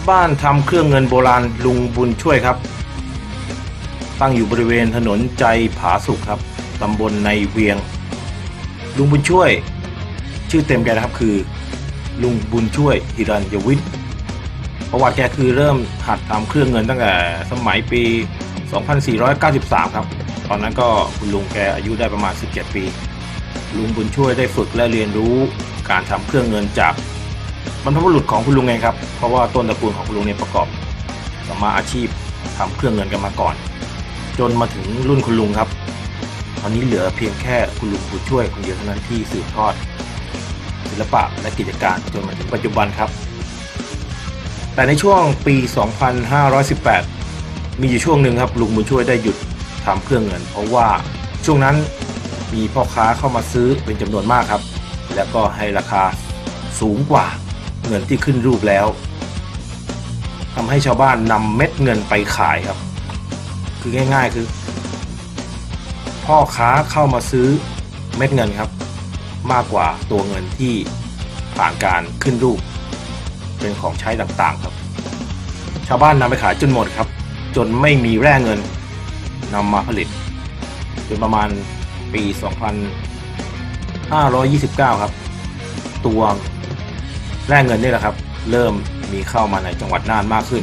บ้านทำเครื่องเงินโบราณลุงบุญช่วยครับตั้งอยู่บริเวณถนนใจผาสุกครับตำบลในเวียงลุงบุญช่วยชื่อเต็มแกนะครับคือลุงบุญช่วยหิรัญยวิทย์ประวัติแกคือเริ่มหัดทำเครื่องเงินตั้งแต่สมัยปี 2493 ครับตอนนั้นก็คุณลุงแกอายุได้ประมาณ 17 ปีลุงบุญช่วยได้ฝึกและเรียนรู้การทำเครื่องเงินจากบรรพบุรุษของคุณลุงเองครับเพราะว่าต้นตระกูลของคุณลุงเนี่ยประกอบสมาอาชีพทำเครื่องเงินกันมาก่อนจนมาถึงรุ่นคุณลุงครับตอนนี้เหลือเพียงแค่คุณลุงบุญช่วยคนเดียวเท่านั้นที่สืบทอดศิลปะและกิจการจนมาถึงปัจจุบันครับแต่ในช่วงปี 2518 มีอยู่ช่วงหนึ่งครับลุงบุญช่วยได้หยุดทำเครื่องเงินเพราะว่าช่วงนั้นมีพ่อค้าเข้ามาซื้อเป็นจำนวนมากครับแล้วก็ให้ราคาสูงกว่าเงินที่ขึ้นรูปแล้วทำให้ชาวบ้านนำเม็ดเงินไปขายครับคือง่ายๆคือพ่อค้าเข้ามาซื้อเม็ดเงินครับมากกว่าตัวเงินที่ผ่านการขึ้นรูปเป็นของใช้ต่างๆครับชาวบ้านนำไปขายจนหมดครับจนไม่มีแร่เงินนำมาผลิตจนประมาณปี 2529 ครับตัวแร่เงินนี่แหละครับเริ่มมีเข้ามาในจังหวัดน่านมากขึ้น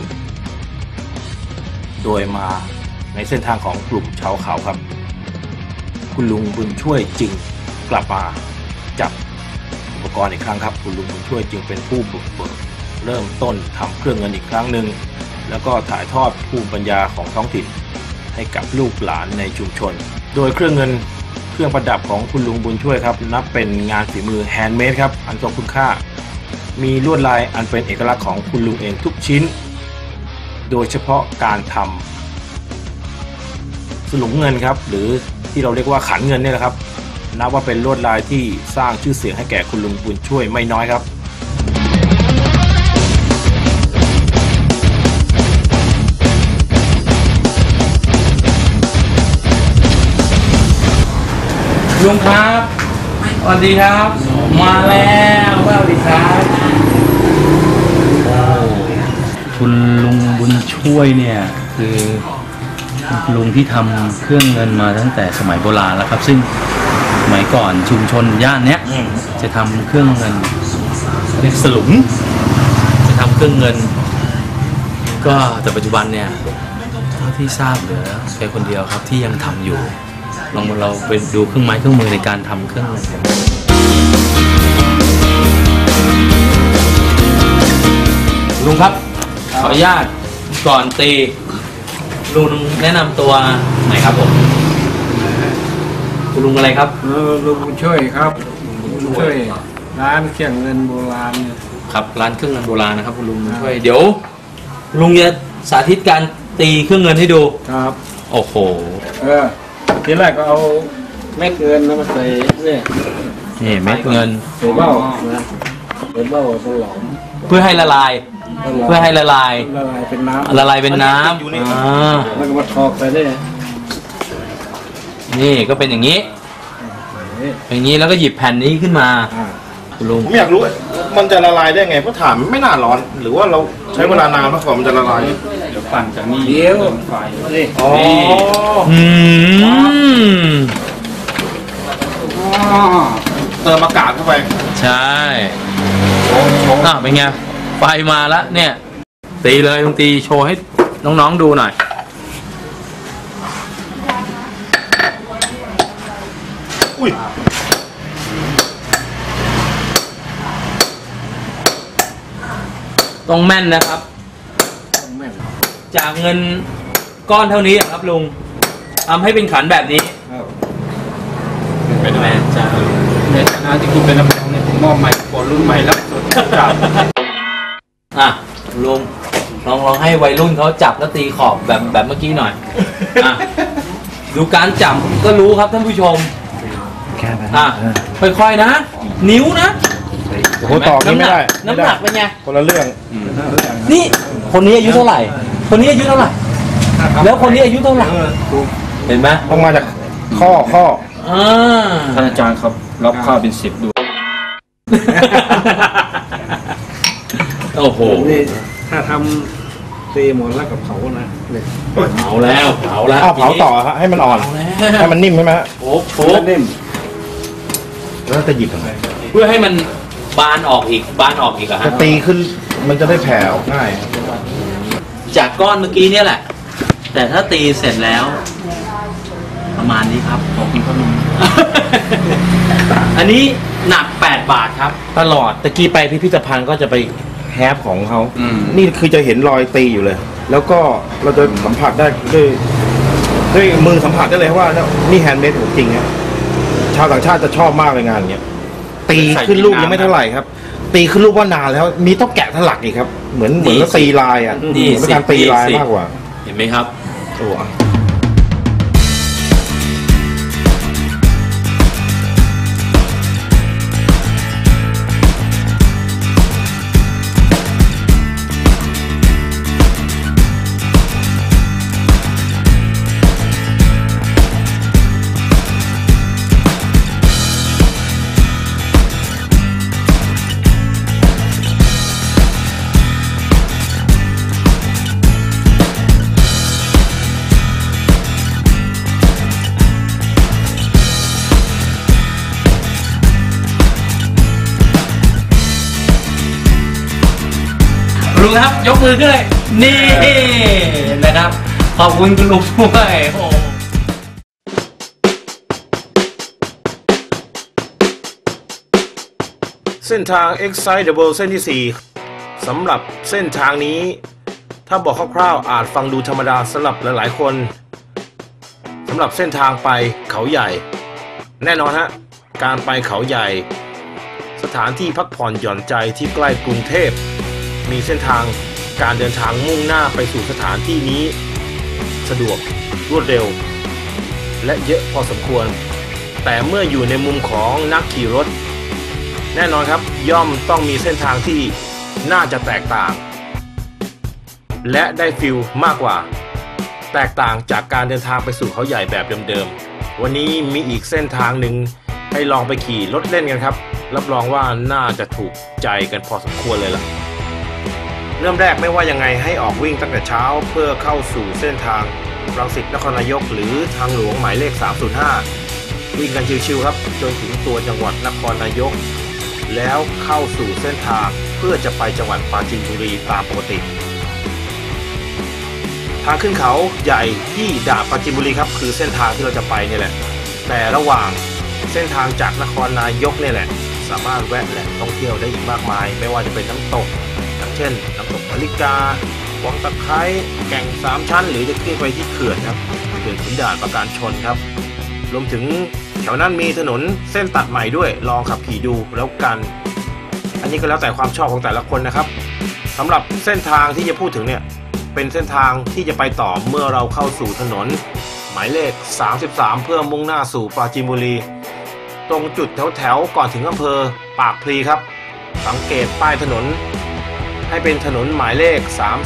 โดยมาในเส้นทางของกลุ่มชาวเขาครับคุณลุงบุญช่วยจึงกลับมาจับอุปกรณ์อีกครั้งครับคุณลุงบุญช่วยจึงเป็นผู้บุกเบิกเริ่มต้นทำเครื่องเงินอีกครั้งหนึ่งแล้วก็ถ่ายทอดภูมิปัญญาของท้องถิ่นให้กับลูกหลานในชุมชนโดยเครื่องเงินเครื่องประดับของคุณลุงบุญช่วยครับนับเป็นงานฝีมือแฮนด์เมดครับอันทรงคุณค่ามีลวดลายอันเป็นเอกลักษณ์ของคุณลุงเองทุกชิ้นโดยเฉพาะการทำสลุงเงินครับหรือที่เราเรียกว่าขันเงินนี่แหละครับนับว่าเป็นลวดลายที่สร้างชื่อเสียงให้แก่คุณลุงบุญช่วยไม่น้อยครับลุงครับสวัสดีครับมาแล้วสวัสดีครับคุณลุงบุญช่วยเนี่ยคือลุงที่ทำเครื่องเงินมาตั้งแต่สมัยโบราณแล้วครับซึ่งสมัยก่อนชุมชนย่านเนี้ยจะทำเครื่องเงินเรียกสลุงจะทำเครื่องเงินก็แต่ปัจจุบันเนี่ยเท่าที่ทราบเหลือแค่คนเดียวครับที่ยังทำอยู่ลองเราไปดูเครื่องไม้เครื่องมือในการทำเครื่องเงินกันลุงครับขออนุญาตก่อนตีลุงแนะนำตัวหน่อยครับผมคุณลุงอะไรครับลุงช่วยครับช่วยร้านเครื่องเงินโบราณครับร้านเครื่องเงินโบราณนะครับคุณลุงช่วยเดี๋ยวลุงจะสาธิตการตีเครื่องเงินให้ดูครับโอ้โหทีแรกก็เอาเม็ดเงินมาใส่นี่เม็ดเงินใส่เบ้าใส่เบ้าตลอดเพื่อให้ละลายละลายเป็นน้ำละลายเป็นน้ำแล้วก็มาทอกไปได้นี่ก็เป็นอย่างนี้อย่างนี้แล้วก็หยิบแผ่นนี้ขึ้นมาคุณลุงผมอยากรู้มันจะละลายได้ไงเพราะถ่านไม่น่าร้อนหรือว่าเราใช้เวลานานมากกว่ามันจะละลายเดี๋ยวปั่นจากนี่เดี๋ยวไฟนี่อ๋อเติมอากาศเข้าไปใช่เป็นไงไฟมาแล้วเนี่ยตีเลยลุงตีโชว์ให้น้องๆดูหน่อยอุ้ยต้องแม่นนะครับจากเงินก้อนเท่านี้ครับลุงทำให้เป็นขันแบบนี้เป็นแม่จ้าในฐานะที่คุณเป็นนักร้องเนี่ยผมมอบใหม่คนรุ่นใหม่แล้วสุดจับลุงลองให้วัยรุ่นเขาจับแล้วตีขอบแบบเมื่อกี้หน่อยดูการจับก็รู้ครับท่านผู้ชมค่อยๆนะนิ้วนะโอ้โหต่อนี่ไม่ได้น้ำหนักเป็นไงคนละเรื่องนี่คนนี้อายุเท่าไหร่คนนี้อายุเท่าไหร่แล้วคนนี้อายุเท่าไหร่เห็นไหมต้องมาจากข้อท่านอาจารย์ครับรับข้าวเป็น10ดูโอ้โหถ้าทำเตหมดแล้วกับเขานะเนี่ยเผาแล้วเผาแล้วเผาต่อฮะให้มันอ่อน ให้มันนิ่มใช่ไหมฮะโอ้นิ่มแล้วจะหยิบทำไมเพื่อให้มันบานออกอีกอะจะฮะตีขึ้นมันจะได้แผ่ออกง่ายจากก้อนเมื่อกี้เนี่ยแหละ แต่ถ้าตีเสร็จแล้ว ประมาณนี้ครับของคุณพ่อนุ่ม อันนี้หนัก8 บาทครับตลอดตะกี้ไปพิพิธภัณฑ์ก็จะไปแฮปของเขาอืมนี่คือจะเห็นรอยตีอยู่เลย แล้วก็เราจะสัมผัสได้ด้วยมือสัมผัสได้เลยว่านี่แฮนด์เมดของจริงนะชาวต่างชาติจะชอบมากเลยงานเนี้ยตีขึ้นรูปยังไม่เท่าไหร่ครับ ตีขึ้นรูปว่านานแล้ว มีต้องแกะสลักอีกครับ เหมือนแล้วตีลายอ่ะนี่เป็นการตีลายมากกว่าเห็นไหมครับโอ้อ่ะลุงครับยกมือขึ้นเลยนี่นะครับ ขอบคุณคุณลุงด้วยโอ้เส้นทาง Excitable เส้นที่ 4สำหรับเส้นทางนี้ ถ้าบอกคร่าวๆอาจฟังดูธรรมดาสำหรับหลายๆคนสำหรับเส้นทางไปเขาใหญ่ แน่นอนฮะการไปเขาใหญ่ สถานที่พักผ่อนหย่อนใจที่ใกล้กรุงเทพมีเส้นทางการเดินทางมุ่งหน้าไปสู่สถานที่นี้สะดวกรวดเร็ว และเยอะพอสมควร แต่เมื่ออยู่ในมุมของนักขี่รถแน่นอนครับย่อมต้องมีเส้นทางที่น่าจะแตกต่าง และได้ฟิลมากกว่าแตกต่างจากการเดินทางไปสู่เขาใหญ่แบบเดิมๆวันนี้มีอีกเส้นทางหนึ่งให้ลองไปขี่รถเล่นกันครับรับรองว่าน่าจะถูกใจกันพอสมควรเลยล่ะเริ่มแรกไม่ว่ายังไงให้ออกวิ่งตั้งแต่เช้าเพื่อเข้าสู่เส้นทางรังสิตนครนายกหรือทางหลวงหมายเลข 305 วิ่งกันชิวๆครับจนถึงตัวจังหวัดนครนายกแล้วเข้าสู่เส้นทางเพื่อจะไปจังหวัดปราจีนบุรีตามปกติทางขึ้นเขาใหญ่ที่ด่านปราจีนบุรีครับคือเส้นทางที่เราจะไปนี่แหละแต่ระหว่างเส้นทางจากนครนายกนี่แหละสามารถแวะแหล่งท่องเที่ยวได้อีกมากมายไม่ว่าจะเป็นน้ำตกอย่างเช่นน้ำตกพลิกาวังตะไคร้แก่ง3 ชั้นหรือจะขึ้นไปที่เขื่อนครับเขื่อนขุนด่านประการชนครับรวมถึงแถวนั้นมีถนนเส้นตัดใหม่ด้วยลองขับขี่ดูแล้วกันอันนี้ก็แล้วแต่ความชอบของแต่ละคนนะครับสำหรับเส้นทางที่จะพูดถึงเนี่ยเป็นเส้นทางที่จะไปต่อเมื่อเราเข้าสู่ถนนหมายเลข 33 เพื่อมุ่งหน้าสู่ปราจีนบุรีตรงจุดแถวๆก่อนถึงอำเภอปากพลีครับสังเกตป้ายถนนให้เป็นถนนหมายเลข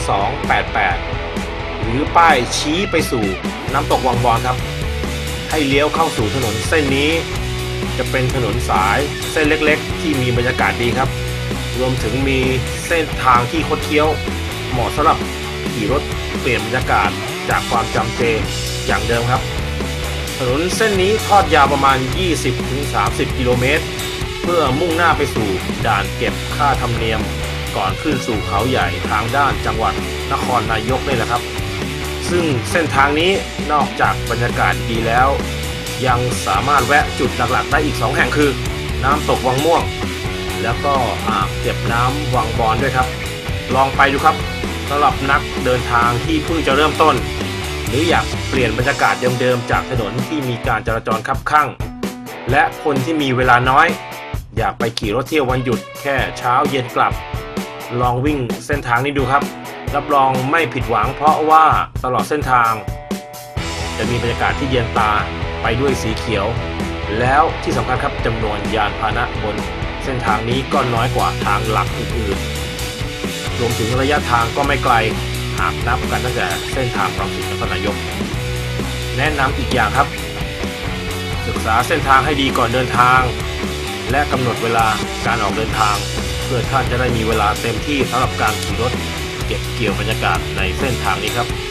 3288 หรือป้ายชี้ไปสู่น้ำตกวังบอนครับให้เลี้ยวเข้าสู่ถนนเส้นนี้จะเป็นถนนสายเส้นเล็กๆที่มีบรรยากาศดีครับรวมถึงมีเส้นทางที่คดเคี้ยวเหมาะสำหรับขี่รถเปลี่ยนบรรยากาศจากความจำเจอย่างเดิมครับถนนเส้นนี้ทอดยาวประมาณ 20-30 กิโลเมตรเพื่อมุ่งหน้าไปสู่ด่านเก็บค่าธรรมเนียมก่อนขึ้นสู่เขาใหญ่ทางด้านจังหวัดนครนายกนี่แหละครับซึ่งเส้นทางนี้นอกจากบรรยากาศดีแล้วยังสามารถแวะจุดหลักๆได้อีก2แห่งคือน้ำตกวังม่วงแล้วก็อ่างเก็บน้ำวังบอนด้วยครับลองไปดูครับสำหรับนักเดินทางที่เพิ่งจะเริ่มต้นหรืออยากเปลี่ยนบรรยากาศเดิมๆจากถนนที่มีการจราจรคับคั่งและคนที่มีเวลาน้อยอยากไปขี่รถเที่ยววันหยุดแค่เช้าเย็นกลับลองวิ่งเส้นทางนี้ดูครับรับรองไม่ผิดหวังเพราะว่าตลอดเส้นทางจะมีบรรยากาศที่เย็นตาไปด้วยสีเขียวแล้วที่สำคัญครับจำนวนยานพาหนะบนเส้นทางนี้ก็น้อยกว่าทางหลักอื่นๆรวมถึงระยะทางก็ไม่ไกลหากนับกันตั้งแต่เส้นทางรังสิตนครนายกแนะนำอีกอย่างครับศึกษาเส้นทางให้ดีก่อนเดินทางและกำหนดเวลาการออกเดินทางเพื่อท่านจะได้มีเวลาเต็มที่สำหรับการขี่รถเก็บเกี่ยวบรรยากาศในเส้นทางนี้ครับ